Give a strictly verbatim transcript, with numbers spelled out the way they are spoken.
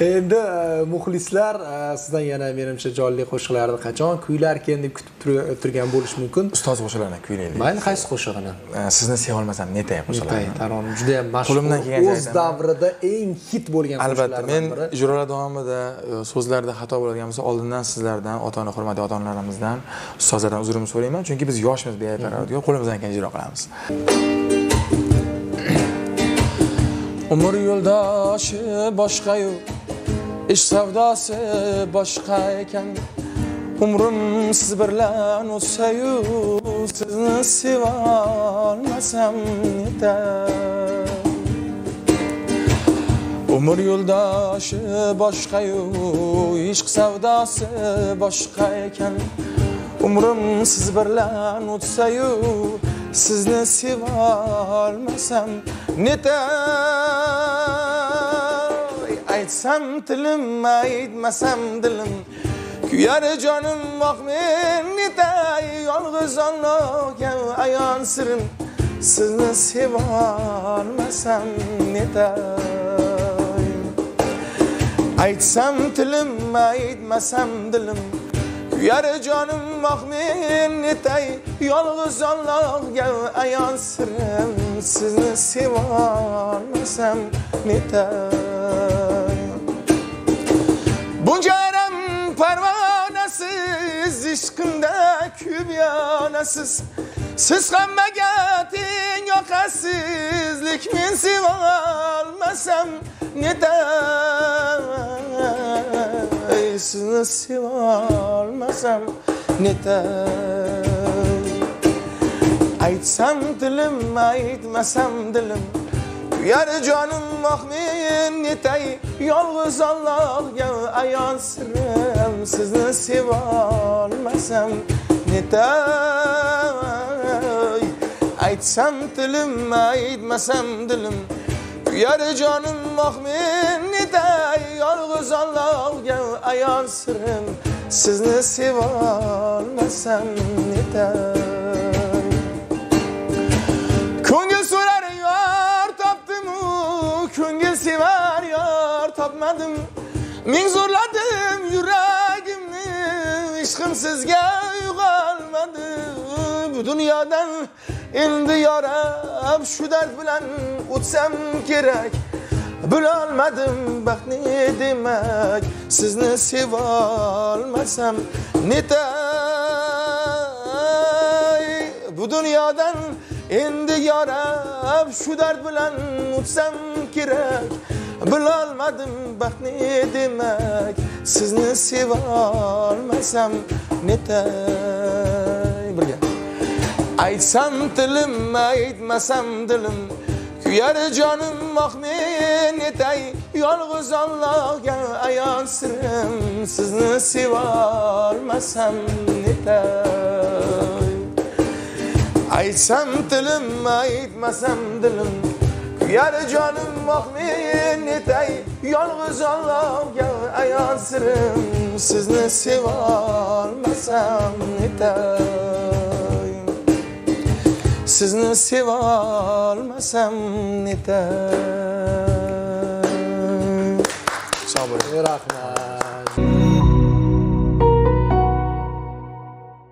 Endi muxlislar sizdan yana menimcha jonli qo'shiqlarni qachon kuylar ekan deb kutib turgan bo'lish mumkin. Ustoz qo'shiqlarni kuylaylik. Mayli, qaysi qo'shiqini? Sizni seva olmasam netay qo'shiqlarni. Netay tarona juda ham mashhur. O'z davrida eng hit bo'lgan qo'shiqlardan biri. Albatta, men ijrolar davomida so'zlarda xato bo'ladigan bo'lsa, oldindan sizlardan, ota-ona hurmatli ota-onalarimizdan, ustozlardan uzrimni so'rayman, chunki biz yoshmiz, beaytaradigan, qo'limizdan kelgan ijro qilamiz. Umr yo'ldoshi boshqa-yu, ish savdosi boshqa ekan. Umrim siz bilan o'tsa-yu, sizni seva olmasam netay. Umr yo'ldoshi boshqa-yu, ishq savdosi boshqa ekan. Umrim siz bilan o'tsa-yu, sizni seva olmasam netay. Aytsam tilim, aytmasam dilim, kuyar jonim baq men netay. Yolg'iz Allohga ayon sirim, sizni seva olmasam netay. Aytsam tilim, aytmasam dilim, kuyar jonim baq men netay. Yolg'iz Allohga ayon sirim, sizni seva olmasam netay. Buncaram parvanasiz, ishqimda kuyib yonasiz. Siz hammaga teng yoqasiz, lek men seva olmasam netay. Sizni seva olmasam netay. Aytsam tilim, aytmasam dilim, kuyar jonim baq men netay. Yolg'iz Allohga ayon sirim, sizni seva olmasam netay. Aytsam tilim, aytmasam dilim, kuyar jonim baq men netay. Yolg'iz Allohga ayon sirim, sizni seva olmasam netay. Ko'ngil so'rar yor topdim-u, ko'ngil sevar yor topmadim. Ming zo'rladim yuragimni, ishqim sizga uyg'onmadi. Bu dunyodan endi yorab shu dard bilan o'tsam kerak. Bilolmadim baxtni demak, sizni seva olmasam netay. Bu dunyodan endi yorab shu dard bilan o'tsam kerak. Bilolmadim baxtni demak, sizni seva olmasam netay. Birga. Aytsam tilim, aytmasam dilim, kuyar jonim baq men netay. Yolg'iz Allohga ayon sirim, sizni seva olmasam netay. Aytsam tilim, aytmasam dilim, kuyar jonim baq men netay. Yolg'iz Allohga ayon sirim, sizni seva olmasam netay. Sizni seva olmasam netay. Sog' bo'ling. Rahmat.